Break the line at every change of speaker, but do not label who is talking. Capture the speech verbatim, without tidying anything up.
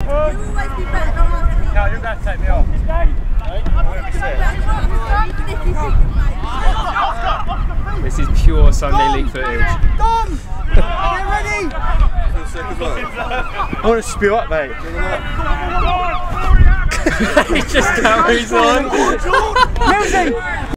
always be better than us.
No, you're going to take me off.
This is pure Sunday League footage.
Dom! Get ready!
I want to spew up, mate.
He just carries on.
Music!